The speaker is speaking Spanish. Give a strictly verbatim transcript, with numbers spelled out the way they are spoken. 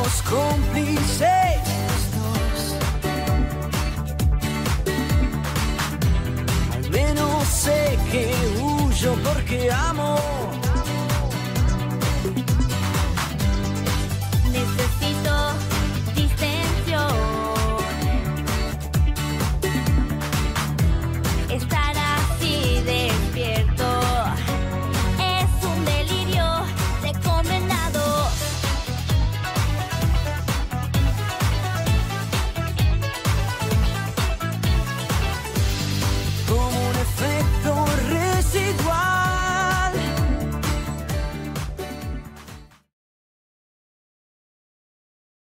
somos cómplices dos. Al menos sé que huyo porque amo.